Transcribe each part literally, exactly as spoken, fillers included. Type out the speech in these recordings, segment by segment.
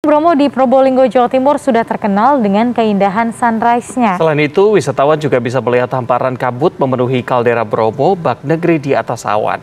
Bromo di Probolinggo, Jawa Timur sudah terkenal dengan keindahan sunrise-nya. Selain itu, wisatawan juga bisa melihat hamparan kabut memenuhi kaldera Bromo, bak negeri di atas awan.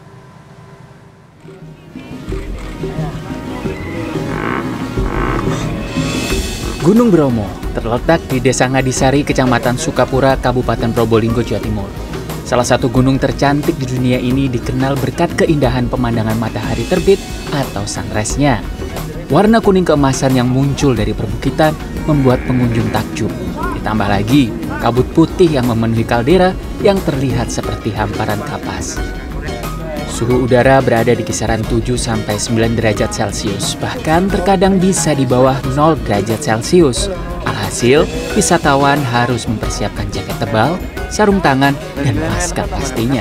Gunung Bromo terletak di Desa Ngadisari, Kecamatan Sukapura, Kabupaten Probolinggo, Jawa Timur. Salah satu gunung tercantik di dunia ini dikenal berkat keindahan pemandangan matahari terbit atau sunrise-nya. Warna kuning keemasan yang muncul dari perbukitan membuat pengunjung takjub. Ditambah lagi kabut putih yang memenuhi kaldera yang terlihat seperti hamparan kapas. Suhu udara berada di kisaran tujuh sampai sembilan derajat Celcius, bahkan terkadang bisa di bawah nol derajat Celcius. Alhasil, wisatawan harus mempersiapkan jaket tebal, sarung tangan, dan masker pastinya.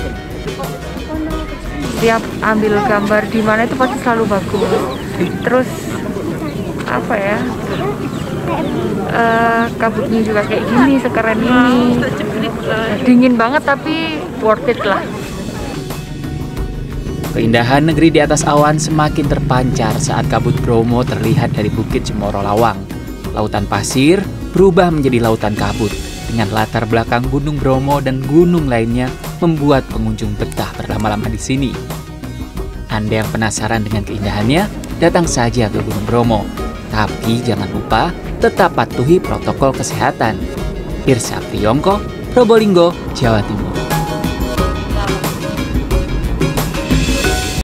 Setiap ambil gambar di mana itu pasti selalu bagus. Terus apa ya? Uh, kabutnya juga kayak gini, sekeren ini. Dingin banget tapi worth it lah. Keindahan negeri di atas awan semakin terpancar saat kabut Bromo terlihat dari Bukit Cemoro Lawang. Lautan pasir berubah menjadi lautan kabut dengan latar belakang Gunung Bromo dan gunung lainnya membuat pengunjung betah berlama-lama di sini. Anda yang penasaran dengan keindahannya, datang saja ke Gunung Bromo. Tapi jangan lupa tetap patuhi protokol kesehatan. Irsa Priyongko, Probolinggo, Jawa Timur.